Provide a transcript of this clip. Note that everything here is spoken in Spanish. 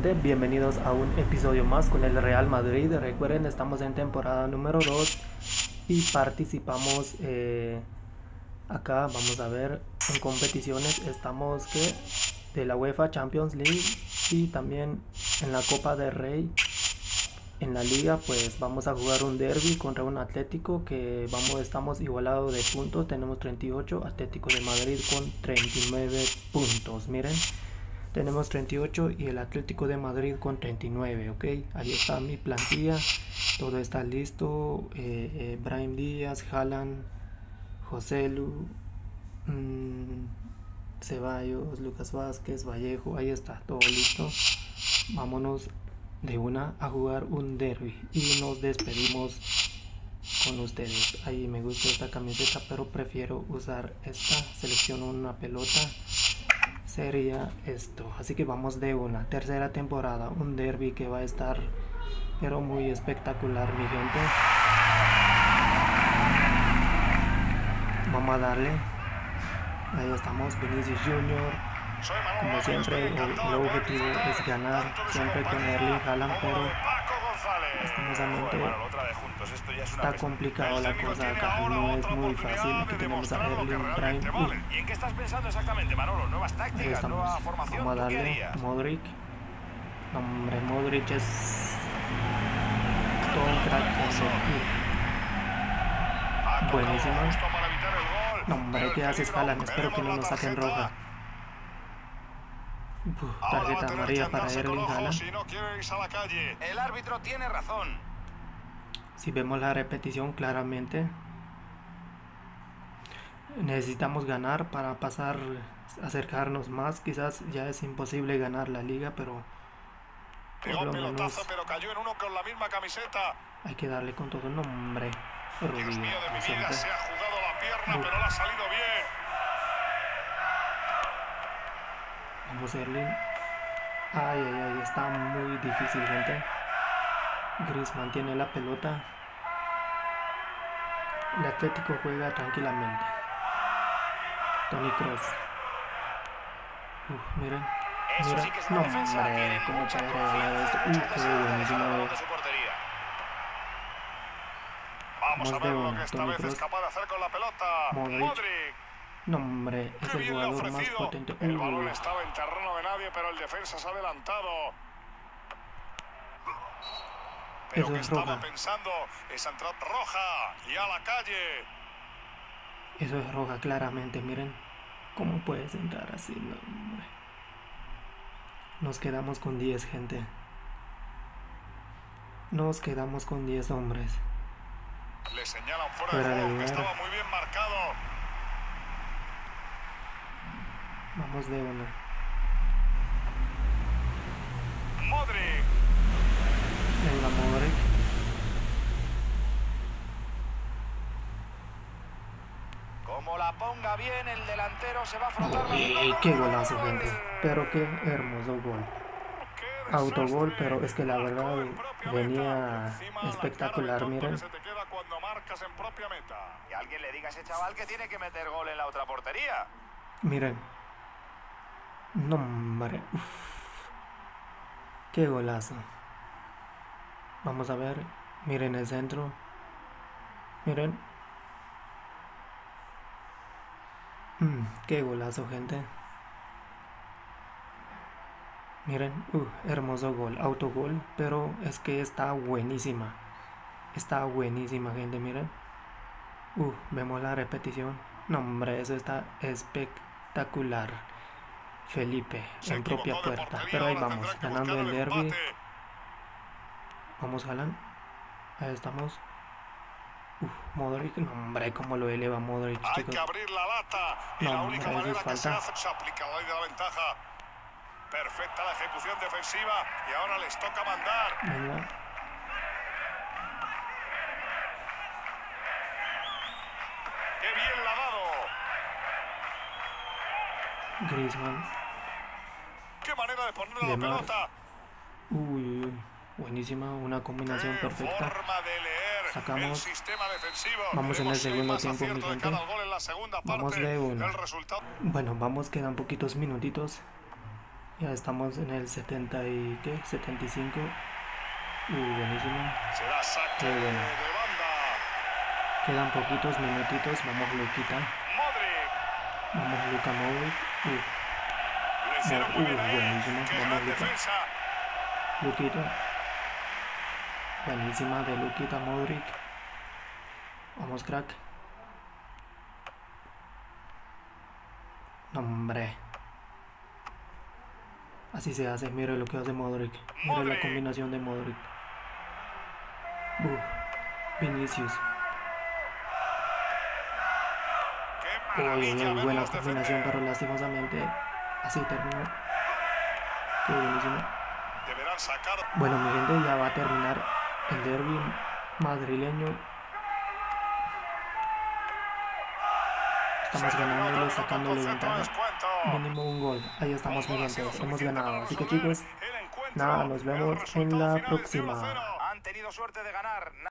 gente? Bienvenidos a un episodio más con el Real Madrid. Recuerden, estamos en temporada número 2 y participamos acá, vamos a ver, en competiciones. Estamos de la UEFA Champions League y también en la Copa del Rey. En la liga pues vamos a jugar un derby contra un Atlético que estamos igualados de puntos. Tenemos 38, Atlético de Madrid con 39 puntos. Miren, tenemos 38 y el Atlético de Madrid con 39, ok. Ahí está mi plantilla, todo está listo. Brahim Díaz, Haaland, Joselu, Ceballos, Lucas Vázquez, Vallejo, ahí está, todo listo. Vámonos de una a jugar un derby y nos despedimos con ustedes. Ahí me gusta esta camiseta, pero prefiero usar esta. Selecciono una pelota, sería esto. Así que vamos de una. Tercera temporada, un derby que va a estar pero muy espectacular, mi gente. Vamos a darle. Ahí estamos, Vinicius Junior. Como siempre, el objetivo es ganar siempre con Erling Haaland, pero lastimosamente está complicado la cosa acá, no es muy fácil. Aquí tenemos a Erling, Brahim. ¿Y en qué estás pensando exactamente, Manolo? ¿Nuevas tácticas, nueva formación? Vamos a darle. Modric. Hombre, Modric es todo un crack. Buenísimo. No, hombre, ¿qué haces, Haaland? Espero que no nos saquen roja. Tarjeta amarilla para Erling Haaland. Si no quiere irse a la calle. El árbitro tiene razón. Si vemos la repetición claramente, necesitamos ganar para pasar, acercarnos más. Quizás ya es imposible ganar la liga, pero pegó un pelotazo, pero cayó en uno con la misma camiseta. Hay que darle con todo. Nombre. Dios mío de mi vida, se ha jugado la pierna, pero le ha salido bien. Vamos, Erling. Ay, está muy difícil, gente. Griezmann tiene la pelota. El Atlético juega tranquilamente. Toni Kroos. Miren. Mira. No, hombre, cómo puede regalar esto. Qué buenísimo. Vamos a ver lo que esta vez es capaz de hacer con la pelota. Modric. No, hombre, es el jugador más potente. El balón estaba en terreno de nadie, pero el defensa se ha adelantado. Pero eso que es estaba roja. pensando, esa entrada roja y a la calle. Eso es roja, claramente. Miren cómo puedes entrar así. No, hombre. Nos quedamos con 10, gente. Nos quedamos con 10 hombres. Le señalan fuera de juego, que estaba muy bien marcado. Vamos de una. Modric. Venga, Modric. Como la ponga bien, el delantero se va a frotar. Qué golazo, gente. Pero qué hermoso gol. Autogol, pero es que la verdad venía espectacular, miren. Y alguien le diga a ese chaval que tiene que meter gol en la otra portería. Miren. No, hombre. Qué golazo. Vamos a ver. Miren el centro. Miren. Qué golazo, gente. Miren, hermoso gol, autogol, pero es que está buenísima. Está buenísima, gente, miren. Vemos la repetición. No, hombre, eso está espectacular. Felipe, en propia puerta. Pero ahí vamos, ganando el derby. Vamos, Haaland. Ahí estamos. Modric, no, hombre, cómo lo eleva Modric, chicos. Hay que abrir la lata. Y no, la única hombre, manera que falta. se aplica la ley de la ventaja. Perfecta la ejecución defensiva y ahora les toca mandar. Venga. ¡Qué bien la ha dado! Griezmann. ¡Qué manera de ponerle la pelota! Buenísima, una combinación perfecta. Forma de leer Sacamos. el sistema defensivo. Vamos en el segundo tiempo, mi de gente. cada gol en la segunda Vamos parte. de una. El resultado. Bueno, quedan poquitos minutitos. Ya estamos en el 70 y ¿qué? 75. Buenísimo. Será saque Qué bueno. de banda. Quedan poquitos minutitos. Vamos Luquita. Modric. Vamos Luka Modric. Lo hicieron muy bien ahí. Buenísimo. Qué Vamos gran Luka. defensa. Luquita. Buenísima de Luquita Modric. Vamos, crack. No, hombre. Así se hace. Mire lo que hace Modric. Mire la combinación de Modric. Vinicius. Qué maravilla Buena verlos combinación, defender. pero lastimosamente así terminó. Qué buenísimo. Deberán sacar. Bueno, mi gente, ya va a terminar el derbi madrileño. Estamos ganándole, sacándole ventaja. Mínimo un gol. Ahí estamos, mi gente. Hemos ganado. Así que chicos, nada, nos vemos en la próxima. Han tenido suerte de ganar.